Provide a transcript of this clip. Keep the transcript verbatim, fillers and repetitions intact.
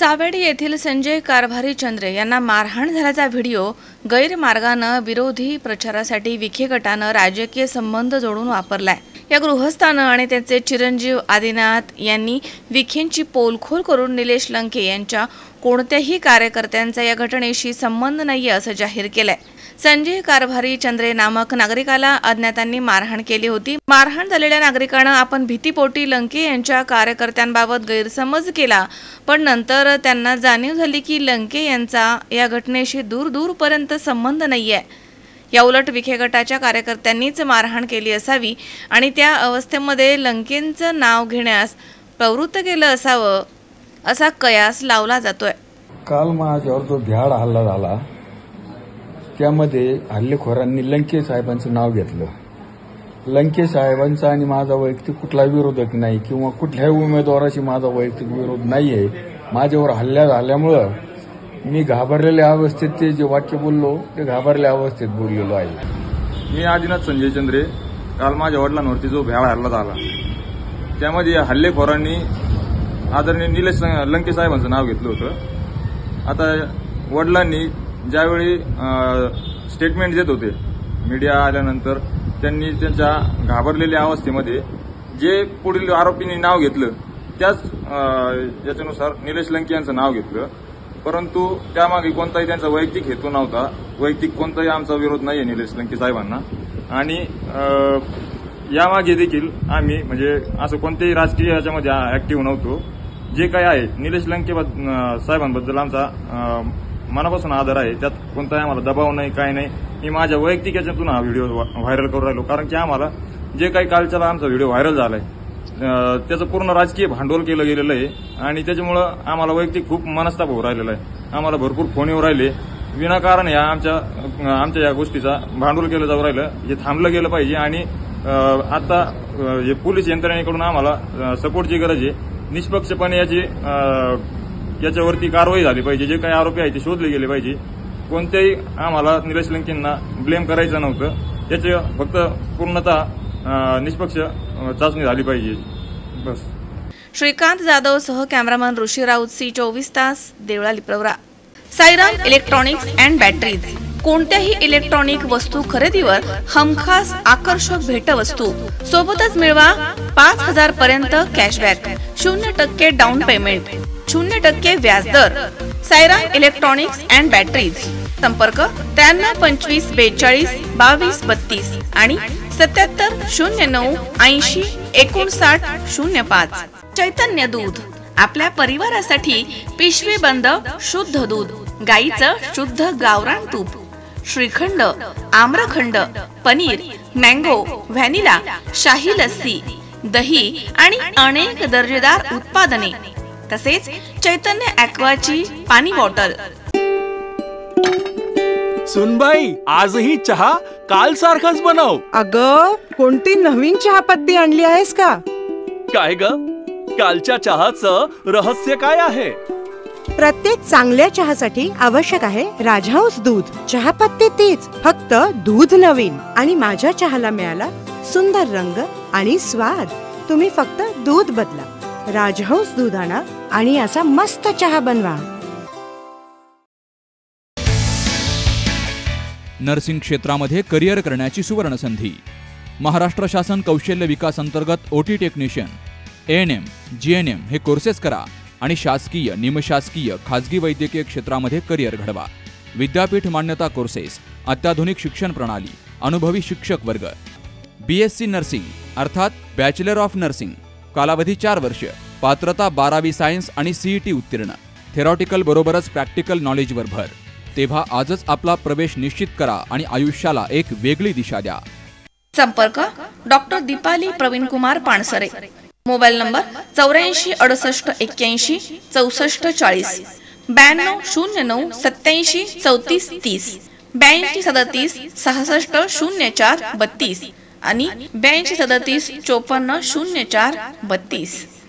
सावेडी येथील संजय कारभारी चंद्रे यांना मारहाण झाल्याचा व्हिडिओ गैरमार्गाने विरोधी प्रचारासाठी विखे गटाने राजकीय संबंध जोडून वापरलाय। या गृहस्थानं आणि त्याचे चिरंजीव आदिनाथ यांनी विखेंची पोलखोल करून निलेश लंके यांच्या कोणत्याही कार्यकर्त्यांचा या घटनेशी संबंध नाहीये असं जाहीर केलंय। संजय कारभारी चंद्रे नामक नागरिकाला अज्ञातांनी मारहाण केली होती। मारहाण झालेल्या नागरिकानं आपण भीतीपोटी लंके यांच्या कार्यकर्त्यांबाबत गैरसमज केला, पण नंतर त्यांना जाणीव झाली की लंके यांचा या घटनेशी दूर दूरपर्यंत संबंध नाहीये। या उलट विखे गटाच्या कार्यकर्त्यांनीच मारहाण केली असावी आणि त्या अवस्थेमध्ये लंकेंचं नाव घेण्यास प्रवृत्त केलं असावं असा कयास लावला जातोय। काल माझ्यावर जो भ्याड हल्ला झाला त्यामध्ये हल्लेखोरांनी लंके साहेबांचं नाव घेतलं। लंके साहेबांचा आणि माझा वैयक्तिक कुठला विरोधक नाही किंवा कुठल्याही उमेदवाराशी माझा वैयक्तिक विरोध नाहीये। माझ्यावर हल्ला झाल्यामुळं मी घाबरलेल्या अवस्थेत ते जे वाक्य बोललो ते घाबरलेल्या अवस्थेत बोललेलो आहे। मी आदिनाथ संजय चंद्रे काल माझ्या वडिलांवरती जो भ्याड हल्ला झाला त्यामध्ये हल्लेखोरांनी आदरणीय निलेश लंके साहेबांचं नाव घेतलं होतं। आता वडिलांनी ज्यावेळी स्टेटमेंट देत होते मीडिया आल्यानंतर त्यांनी त्यांच्या घाबरलेल्या अवस्थेमध्ये जे पुढील आरोपींनी नाव घेतलं त्याच याच्यानुसार निलेश लंके यांचं नाव घेतलं, परंतु त्यामागे कोणताही त्यांचा वैयक्तिक हेतू नव्हता। वैयक्तिक कोणताही आमचा विरोध नाहीये निलेश लंके साहेबांना आणि यामागे देखील आम्ही म्हणजे असं कोणत्याही राजकीय याच्यामध्ये ऍक्टिव्ह नव्हतो। जे काही आहे निलेश लंके साहेबांबद्दल आमचा मनापासून आदर आहे, त्यात कोणताही आम्हाला दबाव नाही, काय नाही। मी माझ्या वैयक्तिक याच्यातून हा व्हिडिओ व्हायरल करून राहिलो, कारण की आम्हाला जे काही कालच्याला आमचा व्हिडिओ व्हायरल झालाय त्याचं पूर्ण राजकीय भांडवल केलं गेलेलं आहे आणि त्याच्यामुळं आम्हाला वैयक्तिक खूप मनस्ताप होऊ राहिलेला आहे। आम्हाला भरपूर फोन येऊ राहिले विनाकारण या आमच्या आमच्या या गोष्टीचा भांडवल केलं जाऊ राहिलं। हे थांबलं गेलं पाहिजे आणि आता हे पोलीस यंत्रणेकडून आम्हाला सपोर्टची गरज आहे। निष्पक्षपणे याची याच्यावरती कारवाई झाली पाहिजे। जे काही आरोपी आहेत ते शोधले गेले पाहिजे। कोणत्याही आम्हाला निलेश लंकेंना ब्लेम करायचं नव्हतं, त्याचे फक्त पूर्णतः निष्पक्ष चाचणी झाली पाहिजे बस। श्रीकांत जाधव सह कॅमेरामन ऋषी राऊत, सी चोवीस तास, Devlali Pravara. Sairam electronics and batteries कोणत्याही इलेक्ट्रॉनिक वस्तू खरेदीवर हमखास आकर्षक भेटवस्तू सोबतच मिळवा पाच हजार पर्यंत कॅशबॅक, शून्य टक्के डाऊन पेमेंट, शून्य टक्के व्याजदर। साईराम इलेक्ट्रॉनिक्स अँड बॅटरीज, संपर्क त्र्याण्णव पंचवीस बेचाळीस बावीस बत्तीस आणि सत्याहत्तर शून्य नऊ ऐंशी एकोणसाठ शून्य पाच। चैतन्य दूध, आपल्या परिवारासाठी पिशवी बंद शुद्ध दूध, गाईचं शुद्ध गावरान तूप, श्रीखंड, आम्रखंड, पनीर, मँगो, व्हॅनिला, शाही लस्सी, दही आणि अनेक दर्जेदार उत्पादने, तसेच चैतन्य ॲक्वाची पाणी बॉटल। सुनबाई, आजही चहा काल सारखाच बनव। अगं, कोणती नवीन चहापत्ती आणली आहेस का? काय ग, कालच्या चहाचं रहस्य काय आहे? प्रत्येक चांगल्या चहासाठी आवश्यक आहे राजहंस दूध। चहापत्ती तीच, फक्त दूध नवीन आणि माझ्या चहाला मिळाला सुंदर रंग आणि स्वाद। तुम्ही फक्त दूध बदला, राजहंस दूध आणा आणि असा मस्त चहा बनवा। नर्सिंग क्षेत्रामध्ये करिअर करण्याची सुवर्ण संधी। महाराष्ट्र शासन कौशल्य विकास अंतर्गत OT technician, ANM, N M G N M हे कोर्सेस करा आणि शासकीय, निमशासकीय, खाजगी वैद्यकीय क्षेत्रामध्ये करिअर घडवा। विद्यापीठ मान्यता कोर्सेस, अत्याधुनिक शिक्षण प्रणाली, अनुभवी शिक्षक वर्ग। बीएससी नर्सिंग अर्थात बॅचलर ऑफ नर्सिंग, कालावधी चार वर्ष, पात्रता बारावी सायन्स आणि सीईटी उत्तीर्ण, थेरॉटिकल बरोबरच प्रॅक्टिकल नॉलेजवर भर। तेव्हा आजच आपला प्रवेश निश्चित करा आणि आयुष्याला एक वेगळी दिशा द्या। संपर्क doctor Deepali Pravin Kumar Pansare, mobile number चौऱ्याऐंशी अडुसष्ट एक्क्याऐंशी चौसष्ट चाळीस, ब्याण्णव शून्य नऊ सत्याऐंशी चौतीस तीस, ब्याऐंशी सदतीस सहासष्ट शून्य चार बत्तीस आणि ब्याऐंशी सदतीस चोपन्न शून्य चार बत्तीस।